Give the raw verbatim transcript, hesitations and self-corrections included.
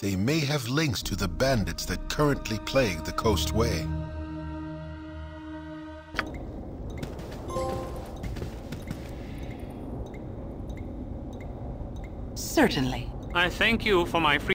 They may have links to the bandits that currently plague the Coastway. Certainly. I thank you for my free